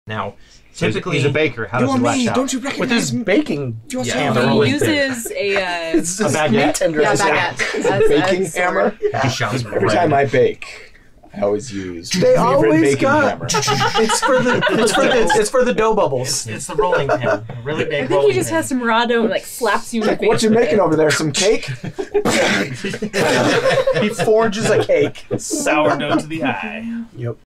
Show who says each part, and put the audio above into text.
Speaker 1: Now, typically...
Speaker 2: He's a baker. How does he lash out?
Speaker 3: Don't you recognize
Speaker 4: With his baking.
Speaker 5: He uses a
Speaker 4: It's a baguette.
Speaker 3: tender
Speaker 5: baguette.
Speaker 3: baking hammer?
Speaker 1: He shouts
Speaker 3: Every time I bake, I always use
Speaker 4: They
Speaker 3: favorite
Speaker 4: always
Speaker 3: baking
Speaker 4: got.
Speaker 3: hammer.
Speaker 4: It's for the dough bubbles.
Speaker 1: It's the rolling pin. A really big
Speaker 5: I think
Speaker 1: rolling
Speaker 5: he just
Speaker 1: pin.
Speaker 5: has some raw dough and like slaps you in the face.
Speaker 3: What you
Speaker 5: with
Speaker 3: making
Speaker 5: it.
Speaker 3: over there? Some cake?
Speaker 4: He forges a cake.
Speaker 6: Sourdough to the eye.
Speaker 4: Yep.